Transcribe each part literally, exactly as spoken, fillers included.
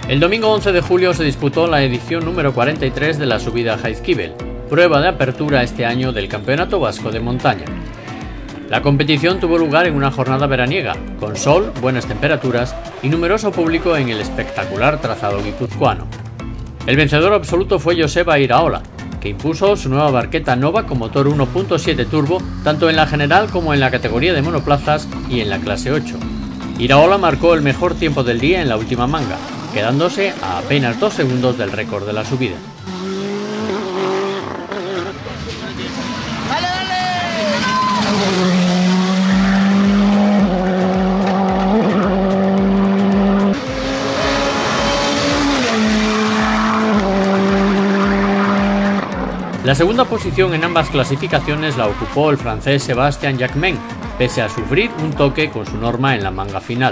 El domingo once de julio se disputó la edición número cuarenta y tres de la subida a Jaizkibel, prueba de apertura este año del Campeonato Vasco de Montaña. La competición tuvo lugar en una jornada veraniega, con sol, buenas temperaturas y numeroso público en el espectacular trazado guipuzcoano. El vencedor absoluto fue Joseba Iraola, que impuso su nueva barqueta Nova con motor uno punto siete turbo tanto en la general como en la categoría de monoplazas y en la clase ocho. Iraola marcó el mejor tiempo del día en la última manga, quedándose a apenas dos segundos del récord de la subida. La segunda posición en ambas clasificaciones la ocupó el francés Sébastien Jacquemin, pese a sufrir un toque con su Norma en la manga final.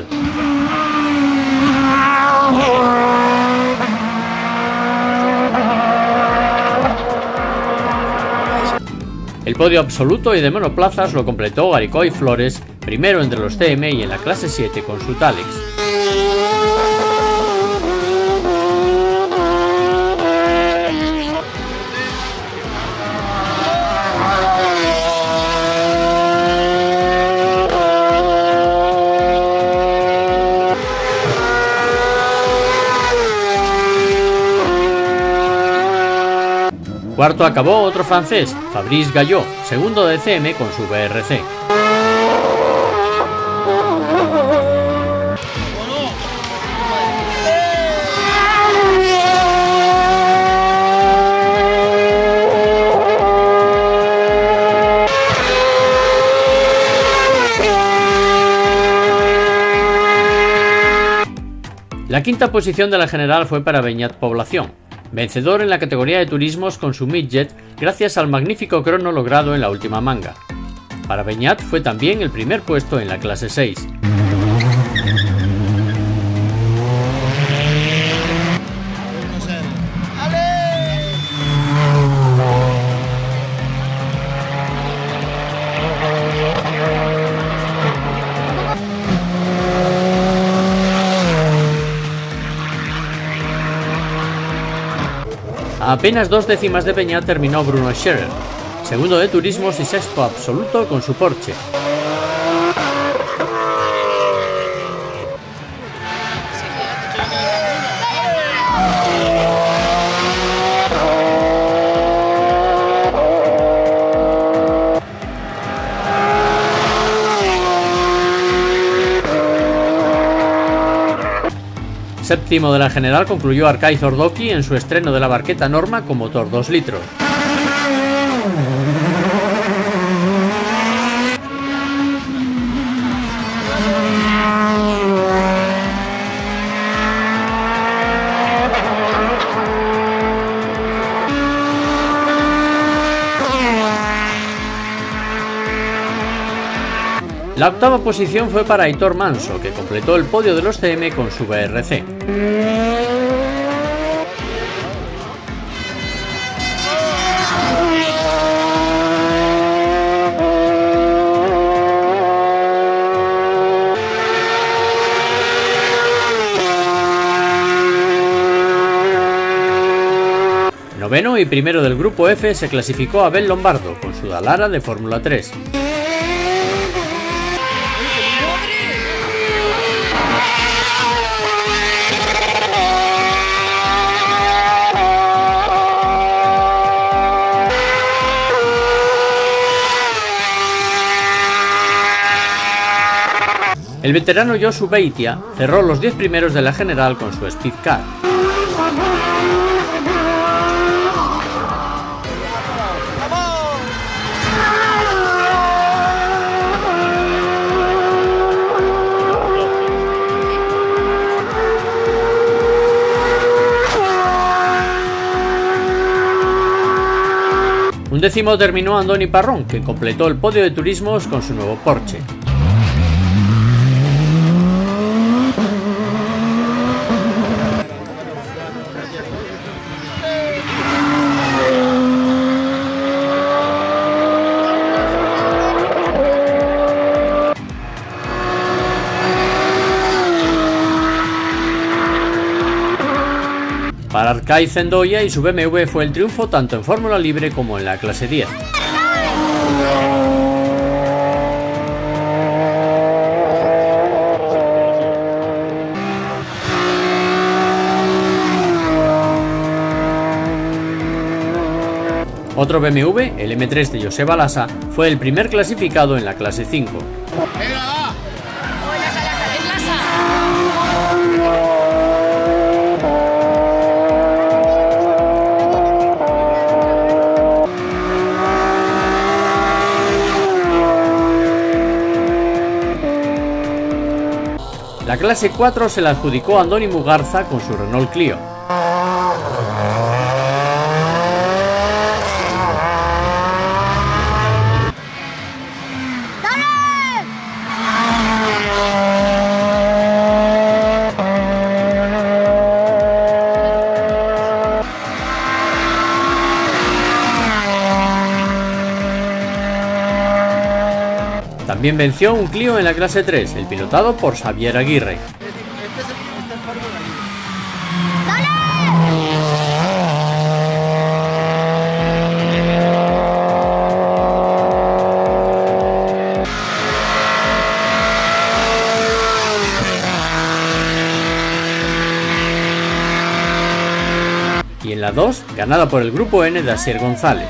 El podio absoluto y de monoplazas lo completó Garicoy Flores, primero entre los C M y en la clase siete con su Talex. Cuarto acabó otro francés, Fabrice Gallot, segundo de C M con su B R C. La quinta posición de la general fue para Beñat Población, vencedor en la categoría de turismos con su midget gracias al magnífico crono logrado en la última manga. Para Beñat fue también el primer puesto en la clase seis. A apenas dos décimas de Beñat terminó Bruno Scherer, segundo de turismos y sexto absoluto con su Porsche. Séptimo de la general concluyó Arkay Zordoki en su estreno de la barqueta Norma con motor dos litros. La octava posición fue para Aitor Manso, que completó el podio de los C M con su B R C. Noveno y primero del grupo F se clasificó Abel Lombardo con su Dallara de Fórmula tres. El veterano Josu Beitia cerró los diez primeros de la general con su Speed Car. Un décimo terminó Andoni Parrón, que completó el podio de turismos con su nuevo Porsche. Para Arkay Zendoya y su B M W fue el triunfo tanto en Fórmula Libre como en la clase diez. Otro B M W, el M tres de Joseba Lassa, fue el primer clasificado en la clase cinco. La clase cuatro se la adjudicó Andoni Mugarza con su Renault Clio. También venció un Clio en la clase tres, el pilotado por Xavier Aguirre. Y en la dos, ganada por el Grupo N de Asier González.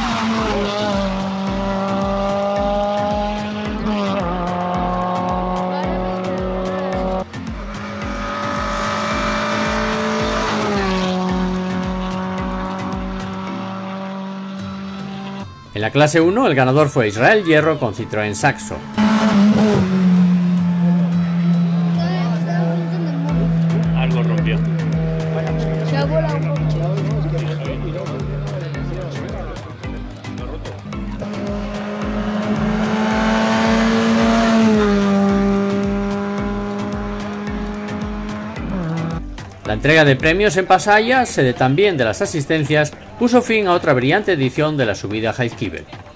En la clase uno, el ganador fue Israel Hierro con Citroën Saxo. Algo rompió. La entrega de premios en Pasaia, sede también de las asistencias, puso fin a otra brillante edición de la subida Jaizkibel.